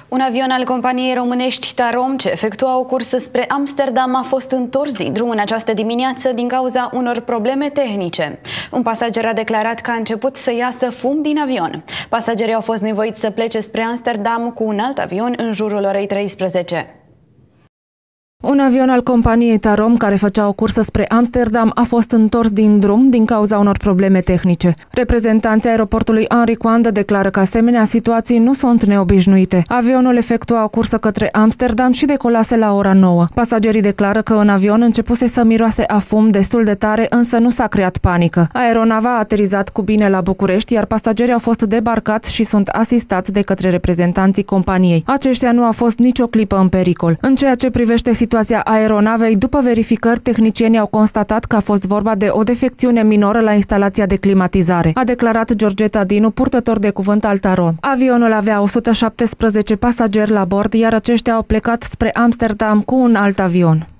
Un avion al companiei românești Tarom, ce efectua o cursă spre Amsterdam, a fost întors din drum în această dimineață din cauza unor probleme tehnice. Un pasager a declarat că a început să iasă fum din avion. Pasagerii au fost nevoiți să plece spre Amsterdam cu un alt avion în jurul orei 13. Un avion al companiei Tarom, care făcea o cursă spre Amsterdam, a fost întors din drum din cauza unor probleme tehnice. Reprezentanții aeroportului Henri Coandă declară că asemenea situații nu sunt neobișnuite. Avionul efectua o cursă către Amsterdam și decolase la ora 9. Pasagerii declară că în avion începuse să miroase a fum destul de tare, însă nu s-a creat panică. Aeronava a aterizat cu bine la București, iar pasagerii au fost debarcați și sunt asistați de către reprezentanții companiei. Aceștia nu au fost nicio clipă în pericol. În ceea ce privește situația aeronavei, după verificări, tehnicienii au constatat că a fost vorba de o defecțiune minoră la instalația de climatizare, a declarat Georgeta Dinu, purtător de cuvânt al Tarom. Avionul avea 117 pasageri la bord, iar aceștia au plecat spre Amsterdam cu un alt avion.